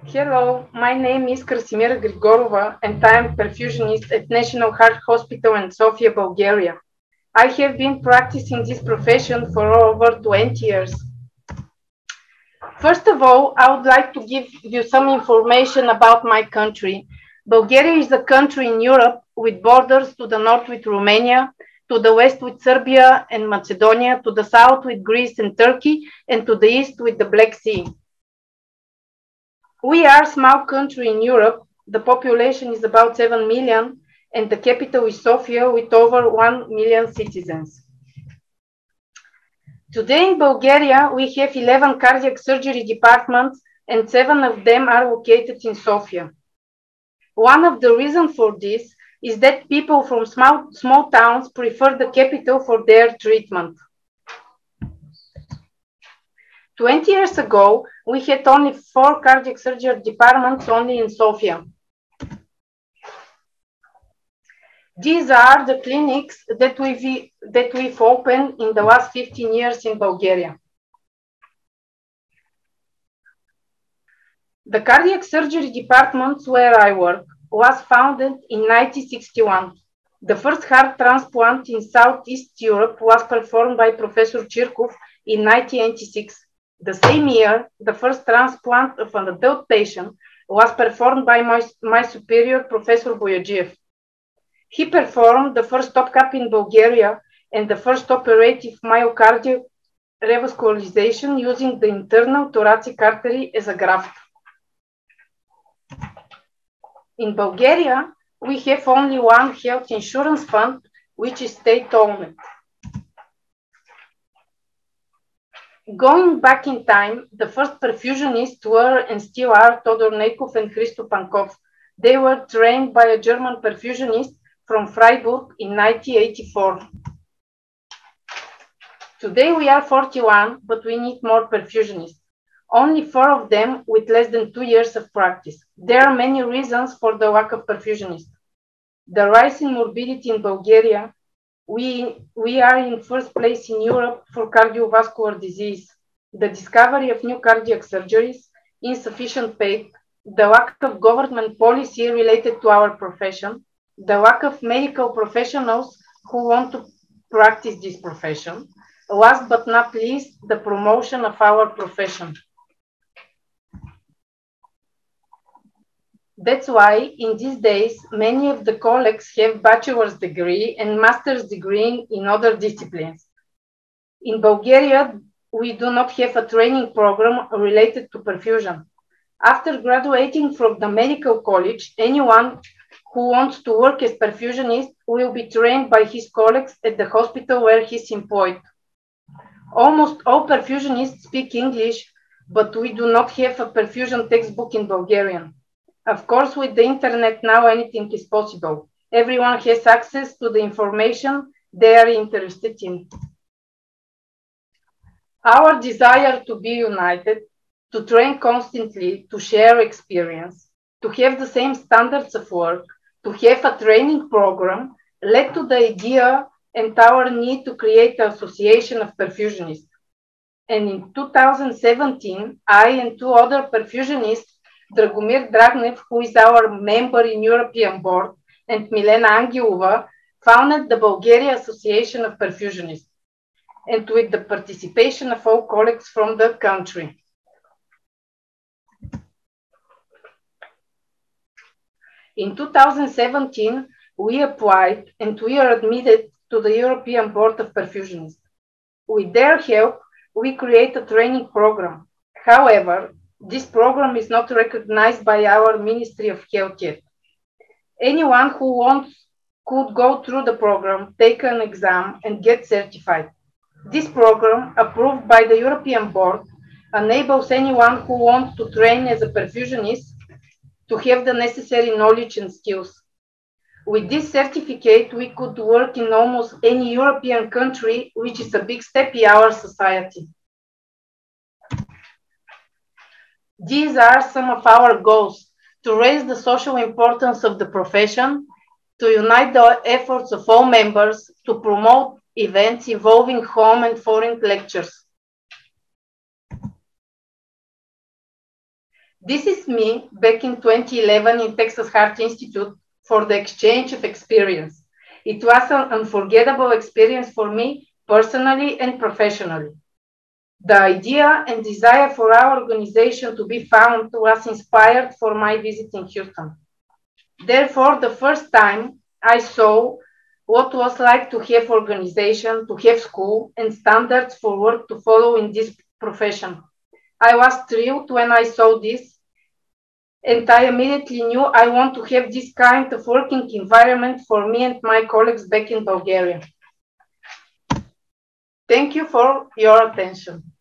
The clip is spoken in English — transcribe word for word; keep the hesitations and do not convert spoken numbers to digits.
Hello, my name is Krasimira and I am perfusionist at National Heart Hospital in Sofia, Bulgaria. I have been practicing this profession for over twenty years. First of all, I would like to give you some information about my country. Bulgaria is a country in Europe with borders to the north with Romania, to the west with Serbia and Macedonia, to the south with Greece and Turkey, and to the east with the Black Sea. We are a small country in Europe. The population is about seven million, and the capital is Sofia with over one million citizens. Today in Bulgaria, we have eleven cardiac surgery departments, and seven of them are located in Sofia. One of the reasons for this is that people from small, small towns prefer the capital for their treatment. twenty years ago, we had only four cardiac surgery departments only in Sofia. These are the clinics that we've, that we've opened in the last fifteen years in Bulgaria. The cardiac surgery department where I work was founded in nineteen sixty-one. The first heart transplant in Southeast Europe was performed by Professor Chirkov in nineteen eighty-six. The same year, the first transplant of an adult patient was performed by my, my superior, Professor Boyadjiev. He performed the first top cap in Bulgaria and the first operative myocardial revascularization using the internal thoracic artery as a graft. In Bulgaria, we have only one health insurance fund, which is state-owned. Going back in time, the first perfusionists were and still are Todor Nekov and Christo Pankov. They were trained by a German perfusionist from Freiburg in nineteen eighty-four. Today we are forty-one, but we need more perfusionists. Only four of them with less than two years of practice. There are many reasons for the lack of perfusionists. The rise in morbidity in Bulgaria. We, we are in first place in Europe for cardiovascular disease. The discovery of new cardiac surgeries, insufficient pay, the lack of government policy related to our profession, the lack of medical professionals who want to practice this profession. Last but not least, the promotion of our profession. That's why in these days, many of the colleagues have bachelor's degree and master's degree in other disciplines. In Bulgaria, we do not have a training program related to perfusion. After graduating from the medical college, anyone who wants to work as perfusionist will be trained by his colleagues at the hospital where he's employed. Almost all perfusionists speak English, but we do not have a perfusion textbook in Bulgarian. Of course, with the internet now, anything is possible. Everyone has access to the information they are interested in. Our desire to be united, to train constantly, to share experience, to have the same standards of work, to have a training program, led to the idea and our need to create an association of perfusionists. And in two thousand seventeen, I and two other perfusionists, Dragomir Dragnev, who is our member in European board, and Milena Angelova, founded the Bulgaria Association of Perfusionists, and with the participation of all colleagues from the country. In two thousand seventeen, we applied and we are admitted to the European Board of Perfusionists. With their help, we create a training program. However, this program is not recognized by our Ministry of Health yet. Anyone who wants could go through the program, take an exam, and get certified. This program, approved by the European Board, enables anyone who wants to train as a perfusionist to have the necessary knowledge and skills. With this certificate, we could work in almost any European country, which is a big step in our society. These are some of our goals: to raise the social importance of the profession, to unite the efforts of all members, to promote events involving home and foreign lectures. This is me back in twenty eleven in Texas Heart Institute for the exchange of experience. It was an unforgettable experience for me personally and professionally. The idea and desire for our organization to be found was inspired for my visit in Houston. Therefore, the first time I saw what was like to have organization, to have school and standards for work to follow in this profession. I was thrilled when I saw this, and I immediately knew I want to have this kind of working environment for me and my colleagues back in Bulgaria. Thank you for your attention.